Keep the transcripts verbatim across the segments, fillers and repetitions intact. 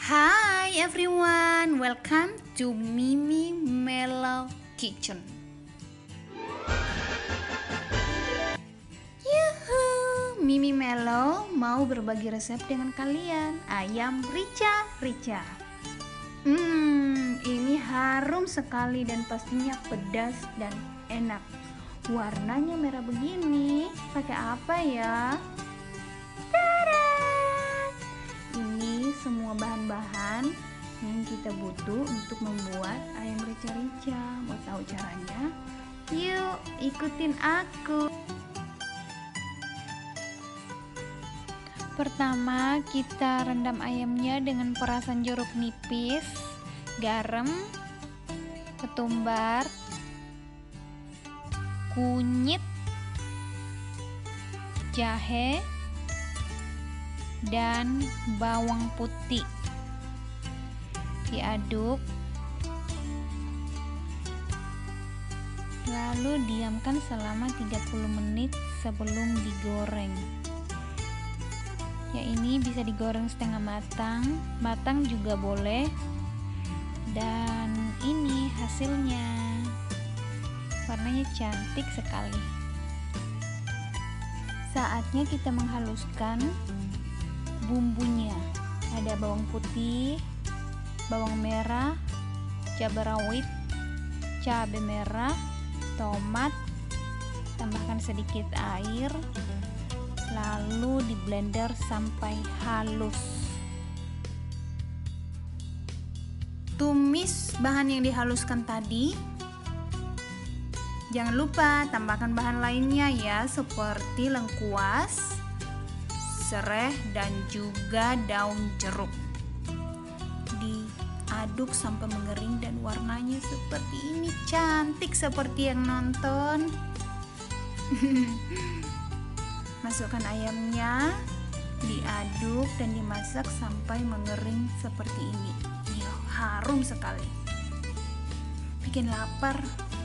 Hi everyone, welcome to Mimi Mellow Kitchen. Yuhu, Mimi Mellow mau berbagi resep dengan kalian. Ayam rica-rica. Hmm, ini harum sekali dan pastinya pedas dan enak. Warnanya merah begini, pakai apa ya? Semua bahan-bahan yang kita butuh untuk membuat ayam rica-rica. Mau tahu caranya? Yuk ikutin aku. Pertama kita rendam ayamnya dengan perasan jeruk nipis, garam, ketumbar, kunyit, jahe, dan bawang putih. Diaduk, lalu diamkan selama tiga puluh menit sebelum digoreng. Ya, ini bisa digoreng setengah matang, matang juga boleh. Dan ini hasilnya, warnanya cantik sekali. Saatnya kita menghaluskan bumbunya. Ada bawang putih, bawang merah, cabai rawit, cabai merah, tomat, tambahkan sedikit air, lalu di blender sampai halus. Tumis bahan yang dihaluskan tadi. Jangan lupa tambahkan bahan lainnya ya, seperti lengkuas, sereh, dan juga daun jeruk. Diaduk sampai mengering dan warnanya seperti ini, cantik seperti yang nonton. Masukkan ayamnya, diaduk dan dimasak sampai mengering seperti ini. Yo, harum sekali, bikin lapar.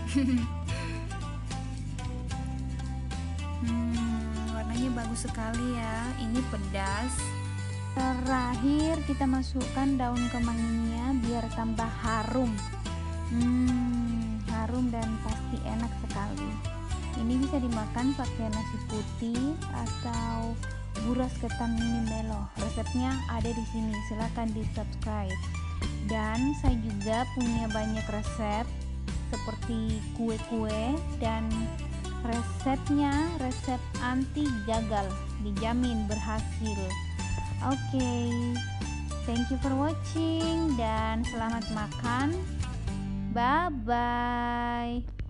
Bagus sekali ya, ini pedas. Terakhir kita masukkan daun kemanginya biar tambah harum. Hmm, harum dan pasti enak sekali. Ini bisa dimakan pakai nasi putih atau buras ketan Mimi Mellow. Resepnya ada di sini, silahkan di subscribe. Dan saya juga punya banyak resep seperti kue-kue dan resepnya resep anti gagal, dijamin berhasil. Oke, okay. Thank you for watching dan selamat makan. Bye bye.